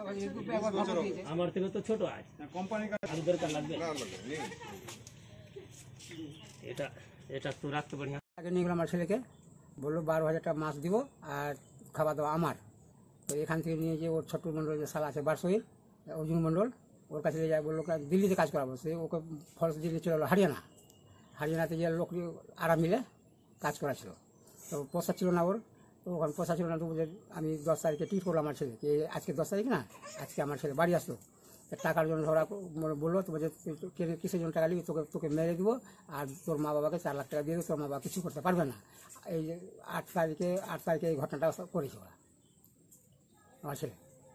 আমার থেকে তো ছোট আছে কোম্পানি আর দরকার লাগবে এটা এটা তো রাখতে পারি না। আগে নিয়ে গেলাম আমার ছেলেকে, বললো 12,000 টাকা মাছ দিব আর খাওয়া দাওয়া আমার। তো এখান থেকে নিয়ে যে ওর ছোট্ট মণ্ডল যে সালা আছে বারসইর অর্জুন মণ্ডল, ওর কাছে যায়, বললো দিল্লিতে কাজ করাবো। সে ওকে ফলস দিল্লি চলে গেলো হারিয়ানাতে যে লোক আরাম মিলে কাজ করাছিল। তো পোষাচ্ছিল না ওর, তো ওখানে পোষাচ্ছিল না। তো আমি 10 তারিখে টিকিট করলাম আমার ছেলেকে, আজকে 10 তারিখ না, আজকে আমার ছেলে বাড়ি আসলো। টাকার জন্য ধরা বললো, তো বলছে কিসের জন্য টাকা নিবি, তোকে মেরে দিব আর তোর মা বাবাকে 4 লাখ টাকা দিয়ে দেবো, তোর মা বাবা কিছু করতে পারবে না। এই যে 8 তারিখে এই ঘটনাটা করেছে ওরা। আমার ছেলে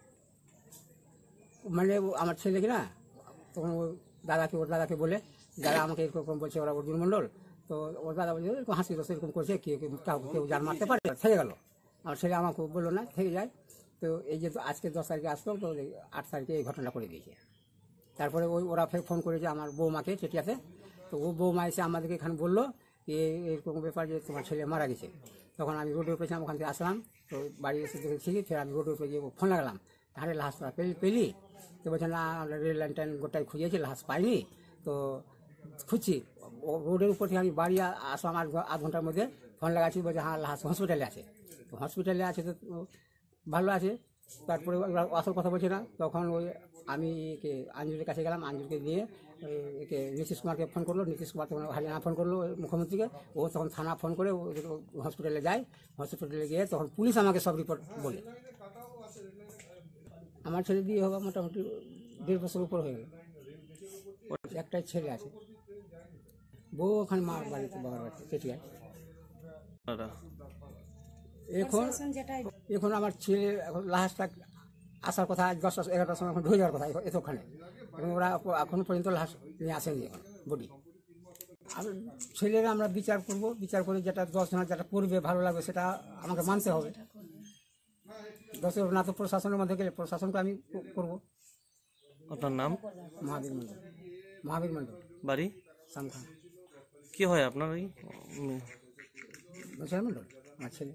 মানে আমার ছেলে কি না, তখন ওর দাদাকে বলে, দাদা আমাকে এরকম বলছে ওরা অর্জুন মণ্ডল। তো ওর দাদা বলছে এরকম হাসি রস এরকম করছে, কেউ জান মারতে পারে, থেকে গেল। আমার ছেলে আমাকে বললো না, থেকে যায়। তো এই যে আজকে 10 তারিখে আসলো, তো 8 তারিখে এই ঘটনা করে দিয়েছে। তারপরে ওরা ফের ফোন করেছে আমার বৌমাকে চেটিয়াতে। তো ও বৌমা এসে আমাদেরকে এখানে বললো যে এরকম ব্যাপার যে তোমার ছেলে মারা গেছে। তখন আমি রোডের উপরে ছিলাম, ওখান থেকে আসলাম। তো বাড়ি এসে দেখেছি, ফের আমি রোডের উপরে গিয়ে ফোন লাগালাম, তাহলে লাশ তোরা পেলি? তো বলছে না, রেল লাইন গোটাই খুঁজেছি, লাশ পাইনি। তো খুঁজছি রোডের উপর থেকে আমি বাড়ি আসলাম 8 ঘন্টার মধ্যে। ফোন লাগাচ্ছি, বলছে হ্যাঁ লাশ হসপিটালে আছে। তো হসপিটালে আছে, তো ভালো আছে। তারপরে আসল কথা বলছে না। তখন ওই আমি আঞ্জুরের কাছে গেলাম, আঞ্জুরকে নিয়ে একে নীতিশ কুমারকে ফোন করলো। নীতিশ কুমার তখন হারিয়ানা ফোন করলো মুখ্যমন্ত্রীকে। ও তখন থানা ফোন করে হসপিটালে যায়। হসপিটালে গিয়ে তখন পুলিশ আমাকে সব রিপোর্ট বলে। আমার ছেলে দিয়ে হবে মোটামুটি 1.5 বছর উপর হয়ে গেল। একটাই ছেলে আছে, বউ ওখানে মার বাড়িতে, বাবার বাড়িতে চেটিয়ায়। এখন আমার ছেলে লাশটা আসার কথা 10-11টার সময় এখন ঢুকে যাওয়ার কথা এতক্ষণে। এখন ওরা এখনো পর্যন্ত লাশ নিয়ে আসেনি এখন বডি। ছেলেরা আমরা বিচার করব, বিচার করে যেটা 10 জনের যেটা করবে ভালো লাগবে সেটা আমাকে মানতে হবে। 10 না তো প্রশাসনের মধ্যে গেলে প্রশাসনকে আমি করবো। আপনার নাম? মহাবীর মন্ডল। বাড়ি? সামখান। কি হয় আপনার? ওই মন্ডল আমার ছেলে।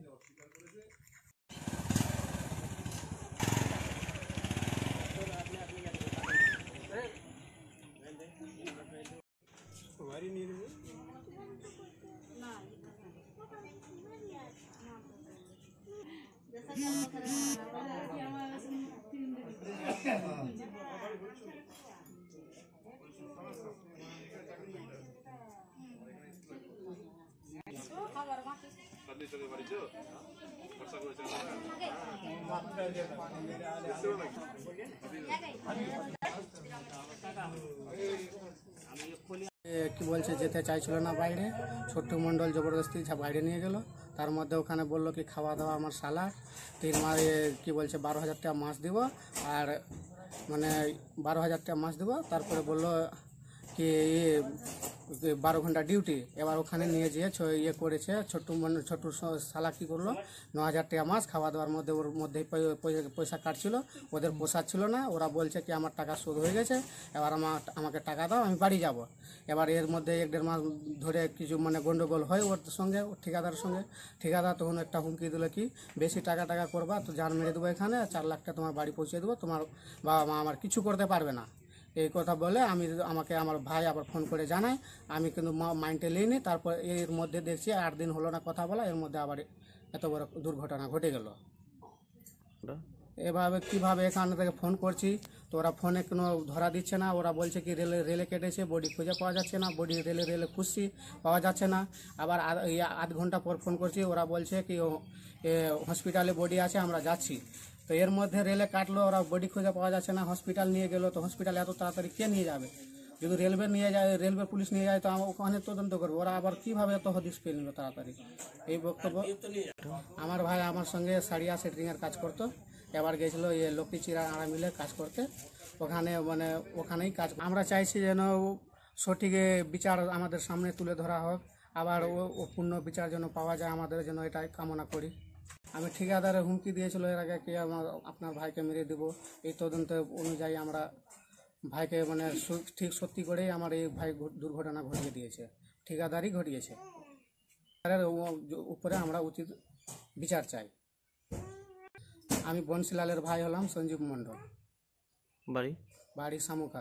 কি বলছে যেতে চাইছিল না বাইরে, ছোট্ট মণ্ডল জবরদস্তি বাইরে নিয়ে গেল। তার মধ্যে ওখানে বললো কি খাওয়া দাওয়া আমার সালা 3 মাস কি বলছে 12,000 টাকা মাস দিব, আর মানে 12,000 টাকা মাস দিব। তারপরে বললো কি 12 ঘন্টা ডিউটি। এবার ওখানে নিয়ে যেয়ে ইয়ে করেছে, ছোট্ট শালা কী করলো 9,000 টাকা মাস খাওয়া দাওয়ার মধ্যে, ওর মধ্যেই পয়সা কাটছিল, ওদের পোষাচ্ছিল না। ওরা বলছে কি আমার টাকা শোধ হয়ে গেছে, এবার আমাকে টাকা দাও, আমি বাড়ি যাব। এবার এর মধ্যে 1-1.5 মাস ধরে কিছু মানে গন্ডগোল হয় ওর সঙ্গে, ঠিকাদারের সঙ্গে। ঠিকাদার তখন একটা হুমকি দিল কি বেশি টাকা করবা তো জান মেরে দেবো, এখানে 4 লাখ টাকা তোমার বাড়ি পৌঁছে দেবো, তোমার বাবা মা আমার কিছু করতে পারবে না। এই কথা বলে আমাকে আমার ভাই আবার ফোন করে জানায়, আমি কিন্তু মাইন্ডে নিইনি। তারপর এর মধ্যে দেখছি 8 দিন হলো না কথা বলা, এর মধ্যে আবার এত বড় দুর্ঘটনা ঘটে গেল। এভাবে কিভাবে এখান থেকে ফোন করছি, তো ওরা ফোনে কোনো ধরা দিচ্ছে না। ওরা বলছে কি রেলে কেটেছে, বডি খুঁজে পাওয়া যাচ্ছে না, বডি রেলে খুঁজছি পাওয়া যাচ্ছে না। আবার 8 ঘন্টা পর ফোন করছি, ওরা বলছে কি হসপিটালে বডি আছে, আমরা যাচ্ছি। তো এর মধ্যে রেলে কাটলো, ওরা বডি খুঁজে পাওয়া যাচ্ছে না, হসপিটাল নিয়ে গেলো। তো হসপিটালে এত তাড়াতাড়ি কে নিয়ে যাবে? যদি রেলওয়ে পুলিশ নিয়ে যায় তো ওখানে তদন্ত করবে। ওরা আবার কিভাবে এত হদিশ পেয়ে নিল তাড়াতাড়ি? এই বক্তব্য। আমার ভাই আমার সঙ্গে সারিয়া সেন্টারিংয়ের কাজ করতো, এবার গেছিল লক্ষ্মী চিরা আড়া মিলে কাজ করতে, ওখানে মানে ওখানেই কাজ। আমরা চাইছি যেন সঠিক বিচার আমাদের সামনে তুলে ধরা হোক, আবার ও পূর্ণ বিচার যেন পাওয়া যায়, আমাদের জন্য এটাই কামনা করি। আমি ঠিকাদারে হুমকি দিয়েছিল এর আগে কি আপনার ভাইকে মেরে দেব। এই তদন্ত অনুযায়ী আমরা ভাইকে মানে ঠিক সত্যি করেই আমার এই ভাই দুর্ঘটনা ঘটিয়ে দিয়েছে, ঠিকাদারই ঘটিয়েছে। উপরে আমরা উচিত বিচার চাই। আমি বনশিলালের ভাই হলাম সঞ্জীব মণ্ডল। বাড়ি বাড়ি শামুকা।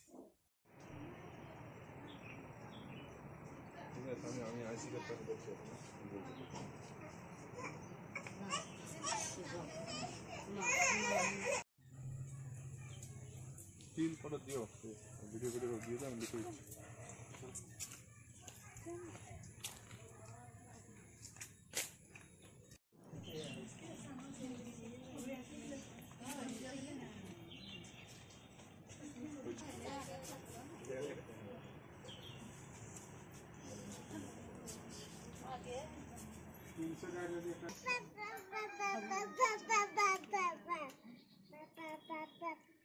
ফিল করে দিও, ভিডিও দিয়ে দাও, আমি লিখে দিচ্ছি। Bye.